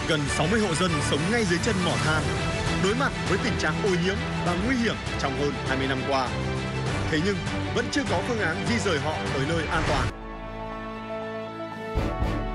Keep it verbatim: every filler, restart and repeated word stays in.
Gần sáu mươi hộ dân sống ngay dưới chân mỏ than, đối mặt với tình trạng ô nhiễm và nguy hiểm trong hơn hai mươi năm qua. Thế nhưng vẫn chưa có phương án di rời họ tới nơi an toàn.